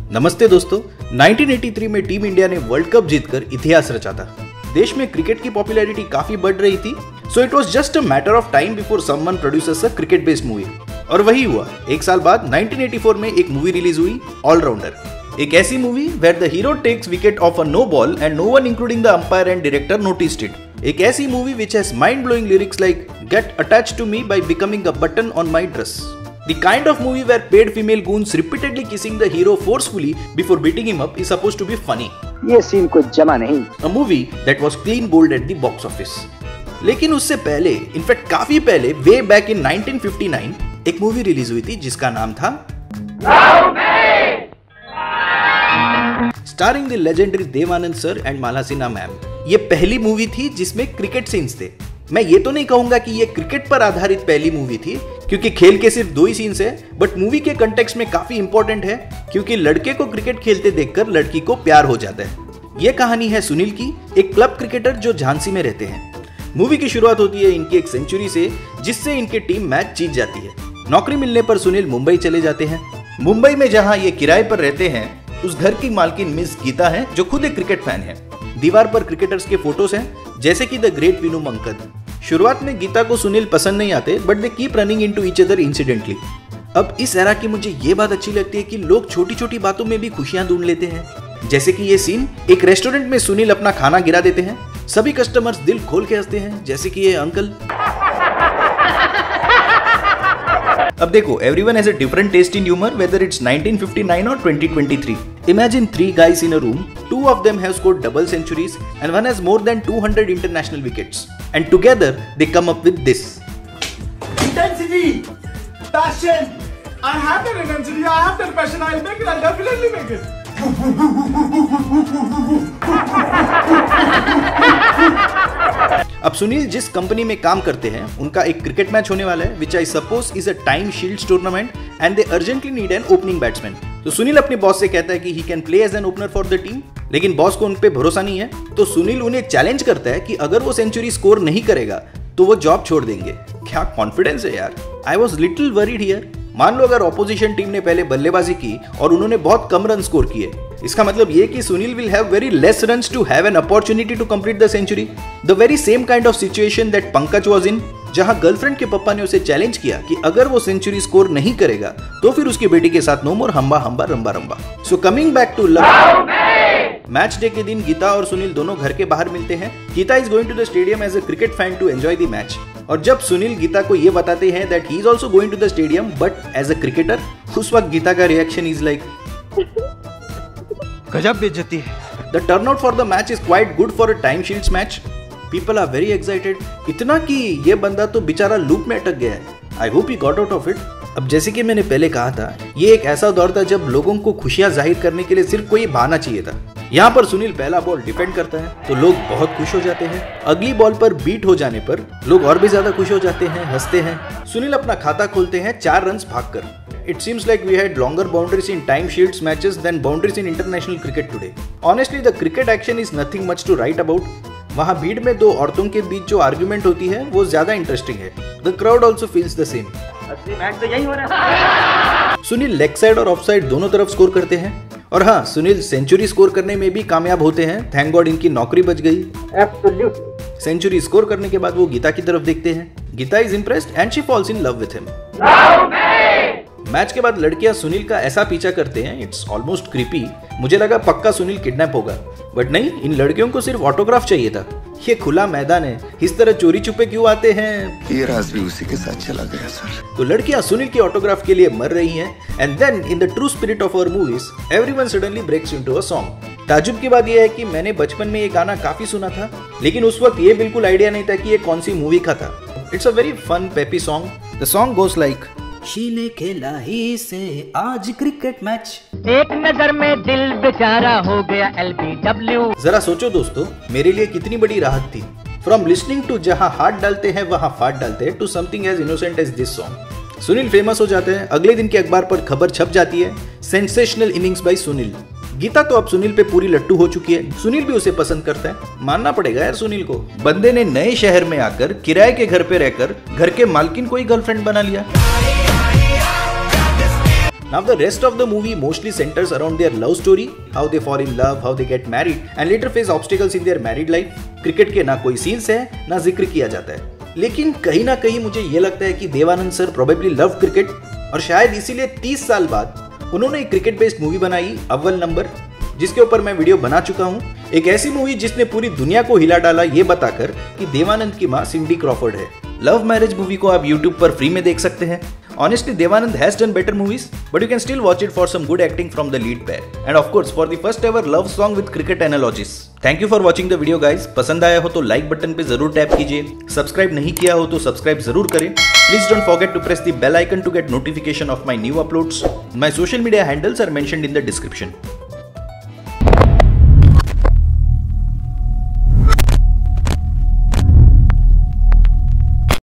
नमस्ते दोस्तों, 1983 में टीम इंडिया ने वर्ल्ड कप जीतकर इतिहास रचा था। देश में क्रिकेट की पॉपुलैरिटी काफी बढ़ रही थी, so it was just a matter of time before someone produces a cricket based movie. और वही हुआ। एक साल बाद 1984 में एक मूवी रिलीज हुई, ऑलराउंडर। एक ऐसी movie where the hero takes wicket off a no ball and no one including the umpire and director noticed it. एक ऐसी movie which has mind blowing lyrics like get attached to me by becoming a button on my dress. The kind of movie where paid female goons repeatedly kissing the hero forcefully before beating him up is supposed to be funny. ये scene कुछ जमा नहीं। A movie that was clean bold at the box office. लेकिन उससे पहले, in fact काफी पहले, way back in 1959, एक मूवी रिलीज हुई थी जिसका नाम था starring the legendary Dev Anand sir and Mala Sinha ma'am. ये पहली मूवी थी जिसमें क्रिकेट सीन्स थे। मैं ये तो नहीं कहूंगा कि ये क्रिकेट पर आधारित पहली मूवी थी, क्योंकि खेल के सिर्फ 2 ही सीन्स है, बट मूवी के कंटेक्स्ट में काफी इंपॉर्टेंट है, क्योंकि लड़के को क्रिकेट खेलते देखकर लड़की को प्यार हो जाता है। ये कहानी है सुनील की, एक क्लब क्रिकेटर जो झांसी में रहते हैं। मूवी की शुरुआत होती है इनकी एक सेंचुरी से, जिससे इनकी टीम मैच जीत जाती है। नौकरी मिलने पर सुनील मुंबई चले जाते हैं। मुंबई में जहां ये किराए पर रहते हैं, उस घर की मालकिन मिस गीता है, जो खुद एक क्रिकेट फैन है। दीवार पर क्रिकेटर्स के फोटोज हैं, जैसे कि द ग्रेट विनू मंकद। शुरुआत में गीता को सुनील पसंद नहीं आते, but they keep running into each other incidentally. अब इस एरा की मुझे ये बात अच्छी लगती है कि लोग छोटी छोटी बातों में भी खुशियां ढूंढ लेते हैं। जैसे कि ये सीन, एक रेस्टोरेंट में सुनील अपना खाना गिरा देते हैं। सभी कस्टमर्स दिल खोल के हंसते हैं, जैसे कि ये अंकल। अब देखो, everyone has a different taste in humor, whether it's 1959 or 2023. Imagine 3 guys in a room, 2 of them have scored double centuries and one has more than 200 international wickets. And together, they come up with this. Intensity! Passion! I have that intensity, I have that passion, I'll make it, I'll definitely make it. अब सुनील जिस company में काम करते हैं, उनका एक cricket match होने वाला है, which I suppose is a time shields tournament, and they urgently need an opening batsman. तो सुनील अपने बॉस से कहता है कि he can play as an opener for the team, लेकिन बॉस को उन पे भरोसा नहीं है। तो सुनील उन्हें चैलेंज करता है कि अगर वो सेंचुरी स्कोर नहीं करेगा तो वो जॉब छोड़ देंगे। क्या कॉन्फिडेंस है यार। I was little worried here. मान लो अगर ऑपोजिशन टीम ने पहले बल्लेबाजी की और उन्होंने बहुत कम रन स्कोर किए, इसका मतलब ये कि Sunil will have very less runs to have an opportunity to complete the century. The very same kind of situation that Pankaj was in, जहां गर्लफ्रेंड के पापा ने उसे चैलेंज किया कि अगर वो सेंचुरी स्कोर नहीं करेगा तो फिर उसकी बेटी के साथ नो मोर हम्बा हम्बा रंबा रंबा। So coming back to love, match day के दिन गीता और सुनील दोनों घर के बाहर मिलते हैं। Geeta is going to the stadium as a cricket fan to enjoy the match. और जब सुनील गीता को ये बताते हैं that he is also going to the stadium but as a cricketer, उस वक्त गीता का रिएक्शन इज लाइक गजब बेइज्जती है। The turnout for the match is quite good for a time shields match. People are very excited, इतना कि ये बंदा तो बेचारा लूप में अटक गया है। I hope he got out of it. अब जैसे कि मैंने पहले कहा था, ये एक ऐसा दौर था जब लोगों को खुशियां जाहिर करने के लिए सिर्फ कोई बहाना चाहिए था। यहाँ पर सुनील पहला बॉल डिफेंड करता है तो लोग बहुत खुश हो जाते हैं। अगली बॉल पर बीट हो जाने पर लोग और भी ज्यादा खुश हो जाते हैं, हंसते हैं। सुनील अपना खाता खोलते हैं 4 रन्स भागकर। It seems like we had longer boundaries in time shields matches than boundaries in international cricket today. Honestly, the cricket action is nothing much to write about. वहाँ भीड़ में 2 औरतों के बीच जो आर्गुमेंट होती है वो ज्यादा इंटरेस्टिंग है। The crowd also feels the same. असली मैच तो यही हो रहा है। सुनील लेग साइड और ऑफ साइड दोनों तरफ स्कोर करते हैं। और हाँ, सुनील सेंचुरी स्कोर करने में भी कामयाब होते हैं। थैंक गॉड इनकी नौकरी बच गई। Absolutely. सेंचुरी स्कोर करने के बाद वो गीता की तरफ देखते हैं। Geeta is impressed and she falls in love with him. Match के बाद लड़कियां सुनील का ऐसा पीछा करते हैं, इट्स ऑलमोस्ट क्रीपी। मुझे लगा पक्का सुनील किडनैप होगा, बट नहीं, इन लड़कियों को सिर्फ ऑटोग्राफ चाहिए था। ये खुला मैदान है, इस तरह चोरी छुपे क्यों आते हैं? ये राज भी उसी के साथ चला गया सर। तो लड़कियां सुनील के ऑटोग्राफ के लिए मर रही हैं, and then in the true spirit of our movies everyone suddenly breaks into a song. ताजुब की बात यह है कि मैंने बचपन में ये गाना काफी सुना था, लेकिन उस वक्त ये बिल्कुल आइडिया नहीं था कि ये कौन सी मूवी का था। It's a very fun peppy song. The song goes like, शीले खेला ही से आज क्रिकेट मैच, एक नजर में दिल बेचारा हो गया LBW। जरा सोचो दोस्तों, मेरे लिए कितनी बड़ी राहत थी। फ्रॉम लिसनिंग टू जहां हाथ डालते हैं वहां फाट डालते हैं, to something as innocent as this song. Sunil famous हो जाते हैं। अगले दिन के अखबार पर खबर छप जाती है, sensational innings by Sunil. Geeta तो अब सुनील पे पूरी लट्टू हो चुकी है। सुनील भी उसे पसंद करता है। मानना पड़ेगा यार सुनील को, बंदे ने नए शहर में आकर किराए के घर पे रहकर घर के मालकिन को ही गर्लफ्रेंड बना लिया। Now the rest of the movie mostly centers around their love story, how they fall in love, how they get married and later face obstacles in their married life. Cricket के ना कोई scenes है ना जिक्र किया जाता है, लेकिन कहीं ना कहीं मुझे ये लगता है कि Dev Anand sir probably love cricket और शायद इसीलिए 30 साल बाद उन्होंने एक क्रिकेट बेस्ड मूवी बनाई अव्वल नंबर, जिसके ऊपर मैं वीडियो बना चुका हूँ। एक ऐसी मूवी जिसने पूरी दुनिया को हिला डाला ये बताकर कि देवानंद की माँ सिंडी क्रॉफर्ड है। लव मैरिज मूवी को आप YouTube पर फ्री में देख सकते हैं। Honestly, Devanand has done better movies, but you can still watch it for some good acting from the lead pair. And of course, for the first ever love song with cricket analogies. Thank you for watching the video guys. पसंद आया हो तो like button पे जरूर tap कीजिए, subscribe नहीं किया हो तो सब्सक्राइब जरूर करें। Please don't forget to press the bell icon to get notification of my new uploads. My social media handles are mentioned in the description.